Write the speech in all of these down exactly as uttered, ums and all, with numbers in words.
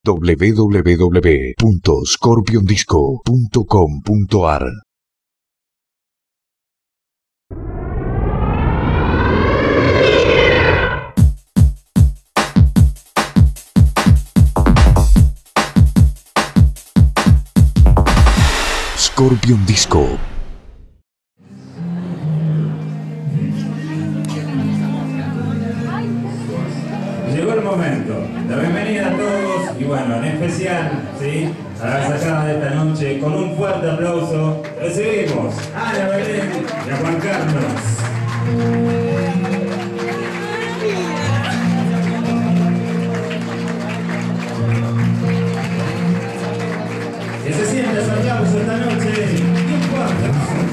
w w w punto scorpion disco punto com punto a r. Scorpion Disco. Llegó el momento. La bienvenida a todos y bueno, en especial, ¿sí?, a la sacada de esta noche, con un fuerte aplauso, recibimos a Ana Belén y a Juan Carlos. Que se sienta ese aplauso esta noche y un fuerte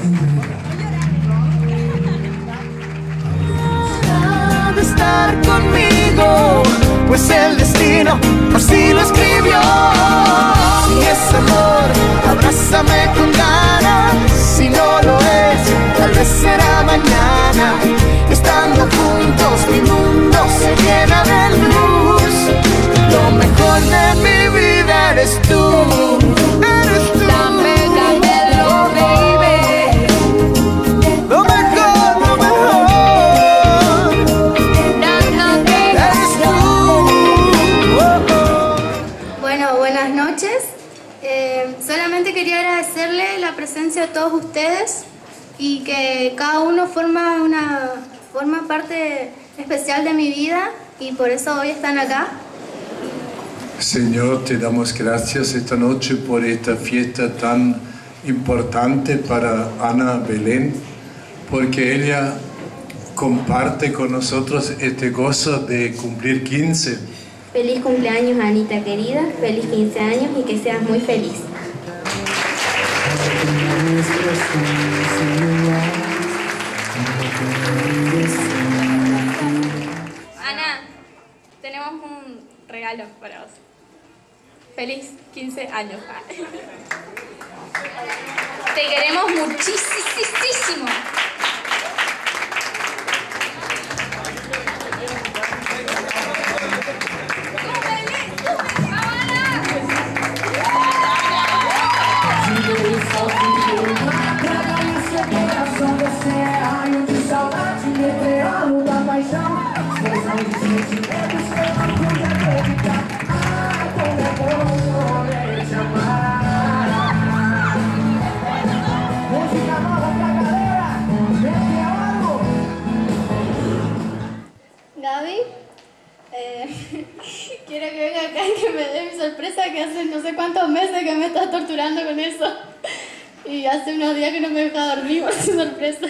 aplauso. De estar conmigo, pues el destino así lo escribió. Si es amor, abrázame con ganas. Si no lo es, tal vez será mañana. Estando juntos, mi mundo se llena de luz. Lo mejor de mi vida eres tú. Eres tú. Dame, dámelo, baby. Lo mejor, lo mejor. Eres tú. Oh, oh. Bueno, buenas noches. Eh, solamente quería agradecerle la presencia de todos ustedes y que cada uno forma una forma parte especial de mi vida y por eso hoy están acá. Señor, te damos gracias esta noche por esta fiesta tan importante para Ana Belén, porque ella comparte con nosotros este gozo de cumplir quince. Feliz cumpleaños, Anita querida, feliz quince años y que seas muy feliz. Ana, tenemos un regalo para vos. Feliz quince años. Te queremos muchísimo. Gaby, eh, quiero que venga acá y que me dé mi sorpresa, que hace no sé cuántos meses que me estás torturando con eso. Y hace unos días que no me deja dormir por su sorpresa.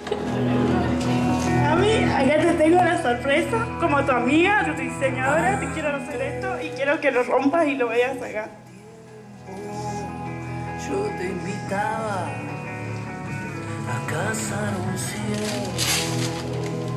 Gaby, acá te tengo la sorpresa. Como tu amiga, tu diseñadora, te quiero hacer esto y quiero que lo rompas y lo vayas a sacar. Yo te invitaba a cazar un cielo.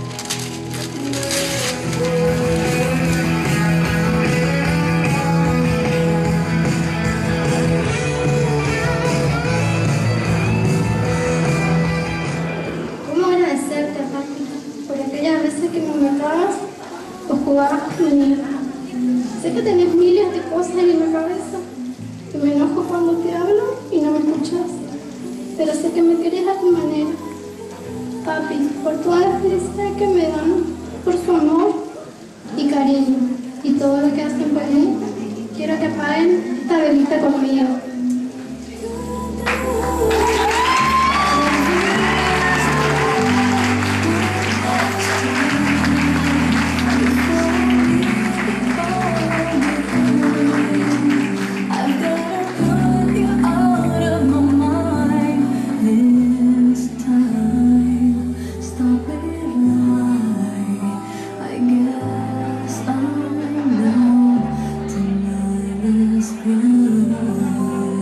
¿Cómo agradecerte, Papi, por aquellas veces que me matabas o jugabas conmigo? Sé que tenés miles de cosas en la cabeza, que me enojo cuando te hablo y no me escuchas, pero sé que me querés a tu manera. Papi, por toda la felicidad que me dan, por su amor y cariño, y todo lo que hacen por mí, quiero que apaguen esta velita conmigo. I guess I know tonight is through.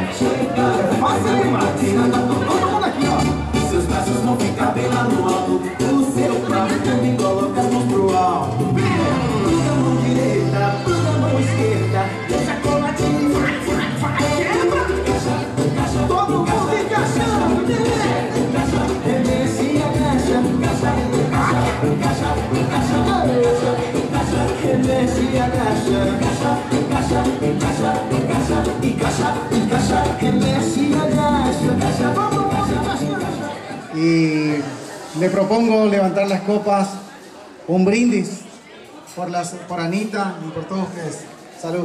Fácil demais. Todo mundo aqui, ó. Seus braços vão ficar bem lá no alto. O seu prato também coloca as mãos pro alto. Pluga a mão direita, pluga a mão esquerda. Deixa coladinho, vai, vai, vai. Quebra. Todo mundo encaixando. Remexe e agacha. Encaixa, encaixa, encaixa. Remexe e agacha. Encaixa, encaixa, encaixa. Encaixa, encaixa, remexe e agacha. Todo mundo encaixando. Y le propongo levantar las copas, un brindis por, las, por Anita y por todos ustedes. Salud.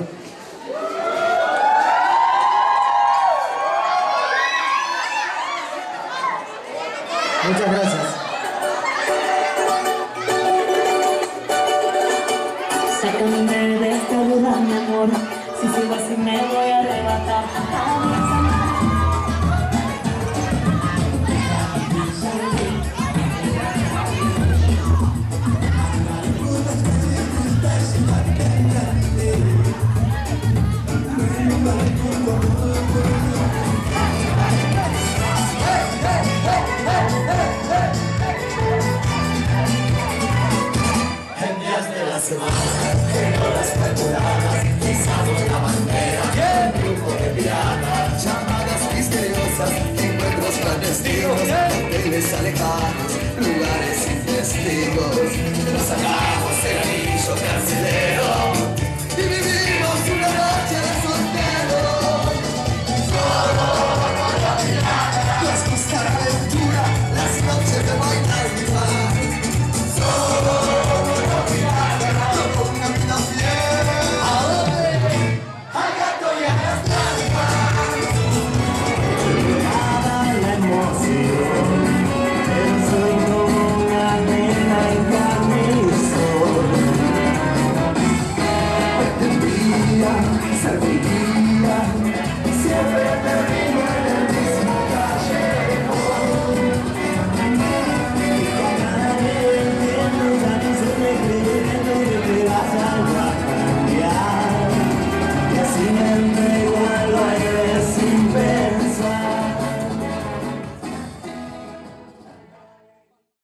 Muchas gracias. Sácame de esta duda, mi amor. Si sigo así me voy a arrebatar. En días de la semana, en horas calculadas, izamos la bandera, y un grupo de piratas, llamadas misteriosas, encuentros clandestinos, hoteles alejados.